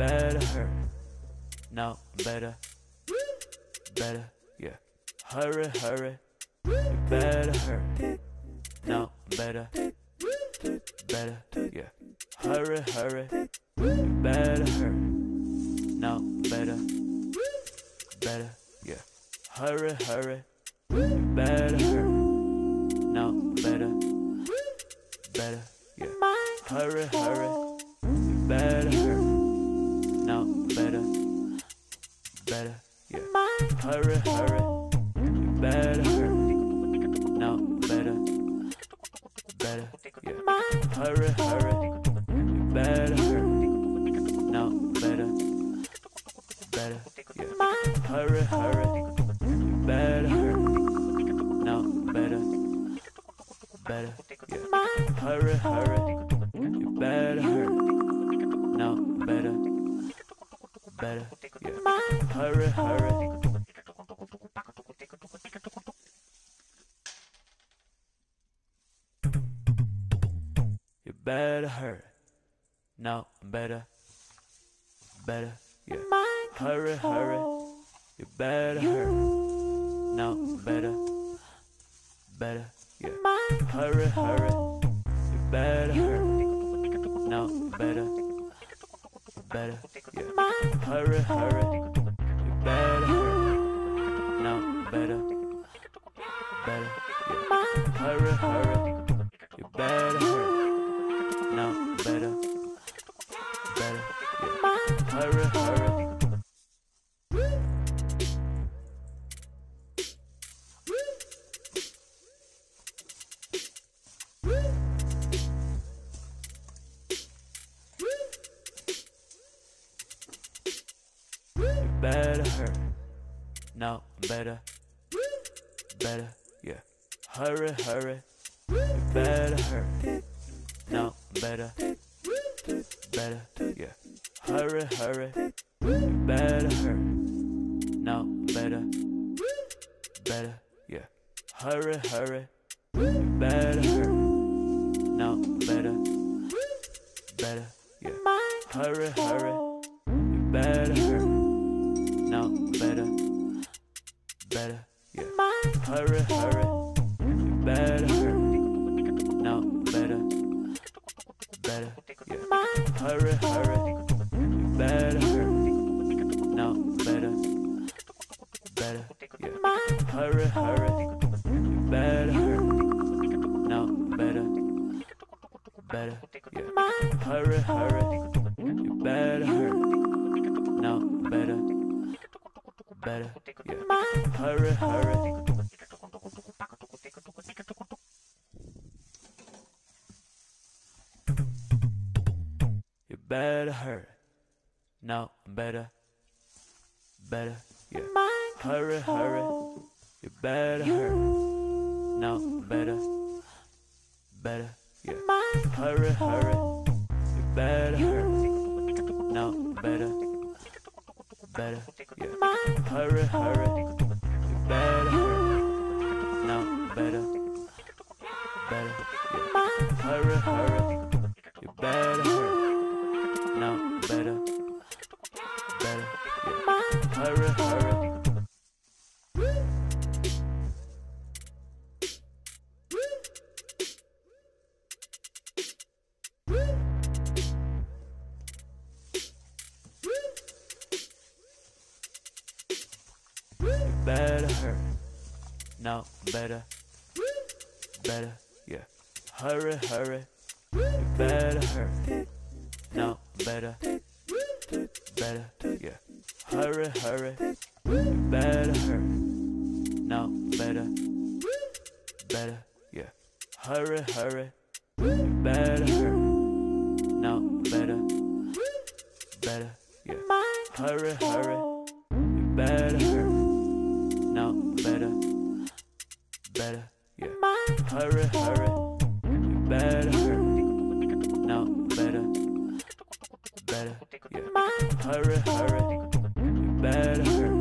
better hurry. No, better. Better, yeah. Hurry, hurry. You better hurry. No, better. Better, yeah. Hurry, hurry. You better hurry. No, better. Better, yeah. Hurry, hurry. You better hurry. No, better. Better, yeah. Hurry, hurry. You better hurry. No, better. Better, yeah. Hurry, hurry. You better hurry. No, better. Better, yeah. Hurry, hurry. You better hurry. No, better. Better, yeah. Hurry, hurry. You better hurry. No, better. Better, yeah. Hurry, hurry. You better hurry. No, better. Better, yeah. Hurry, hurry. You better hurry. No, better. Better, yeah. Hurry, hurry. You better hurry. No, better. Better, yeah. Hurry, hurry. You better hurry. No, better. Better, yeah. Hurry, hurry. You better hurry. No, better. Better, yeah. Hurry, hurry. You better hurry. No, better. Better, yeah. Hurry, hurry. Better hurry. No, better. Better, yeah. Hurry, hurry. You better hurry. No, better. Better, yeah. Hurry, hurry. You better hurry. No, better. Better, yeah. Hurry, hurry. You better hurry. No, better. Better, yeah. Hurry, hurry. You better hurry. No, better. Better, yeah. Hurry, hurry. You better hurry. No, better. Better, yeah. Hurry, hurry. You better hurry. No, better. Better, yeah. Hurry, hurry. You better hurry. No, better. Better, yeah. Hurry, hurry. You better hurry. No, better. Better, yeah. Hurry, hurry. You better hurry. No, better. Better, yeah. Hurry, hurry. You better hurry. No, better. Better, yeah. Hurry, hurry. You better hurry. No, better. Better, yeah. Hurry, hurry. You better hurry. No, better. Better, yeah. Hurry, hurry. You better hurry. No, better. Better, yeah. Hurry, hurry. Better hurry. No, better. Better, yeah. Hurry, hurry. You better hurry. No, better. Better, yeah. Hurry, hurry. You better hurry. No, better. Better, yeah. Hurry, hurry. You better hurry. No, better. Better, yeah. Hurry, hurry. You better hurry. No, better. Better, yeah. Hurry, hurry. You better hurry. No, better. Better, yeah. Hurry, hurry. You better hurry.